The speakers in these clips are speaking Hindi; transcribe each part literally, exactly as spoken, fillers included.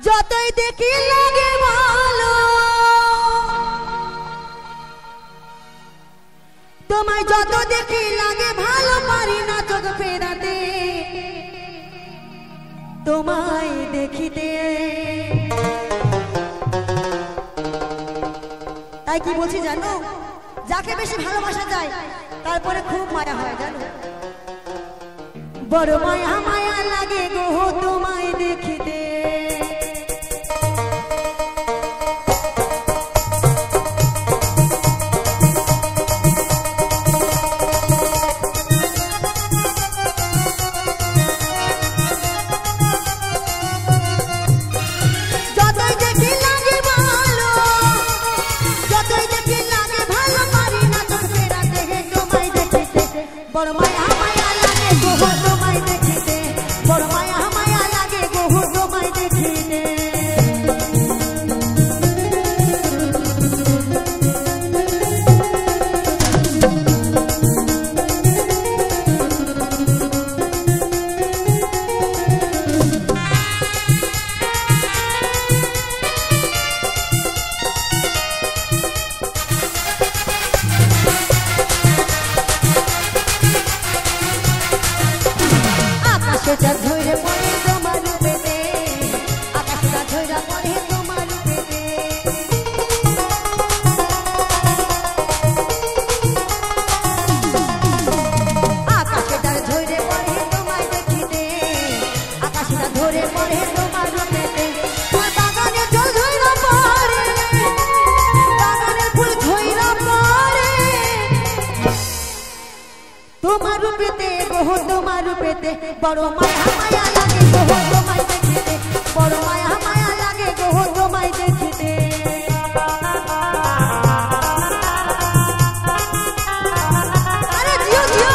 যতই দেখি লাগে ভালো তোমায় যত দেখি লাগে ভালো পারি না চোখ ফেরাতে তোমায় দেখিতে তাই কি বলছি জানো যাকে বেশি ভালোবাসা যায় তারপরে খুব মায়া হয় জানো বড় মায়া মায়া লাগে গো তোমায় দেখিতে बड़ माया माया लागे गो तुम्हाय देखिते बड़ माया माया लागे गो तुम्हाय देखिते आकाशटा धोइरे पड़े তোমার পেতে आकाशटा धोइरा पड़े তোমার পেতে आकाशटा धोइरे पड़े তোমায় দেখিতে आकाशटा धोरे पड़े তোমার পেতে ওই বাগানে জল ধইরা পড়ে বাগানে ফুল ধইরা পড়ে তোমার পেতে গো তোমার পেতে बड़ माया माया लागे गो तुम्हाय देखिते बड़ माया माया लागे गो तुम्हाय देखिते अरे जियो जियो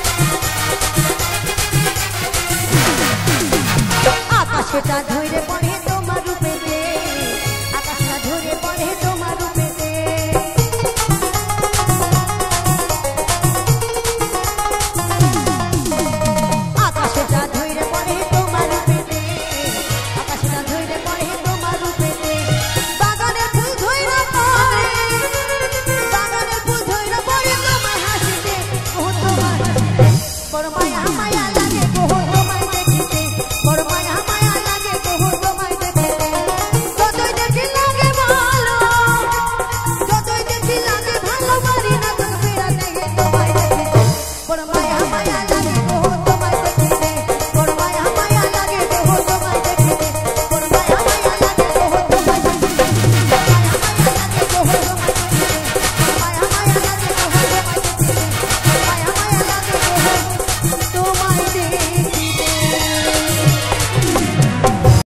आकाशटा धोइरे पड़े